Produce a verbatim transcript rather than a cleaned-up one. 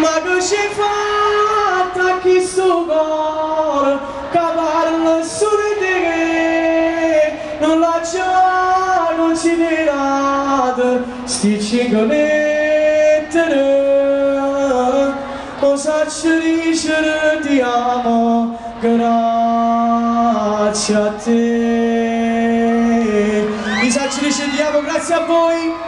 Ma che ci fatta chi sto cuore che parla solo di te, non l'ha già considerato sti cinque lettere, o saccio dicere ti amo grazie a te. Vi saccio dice ti amo grazie a voi.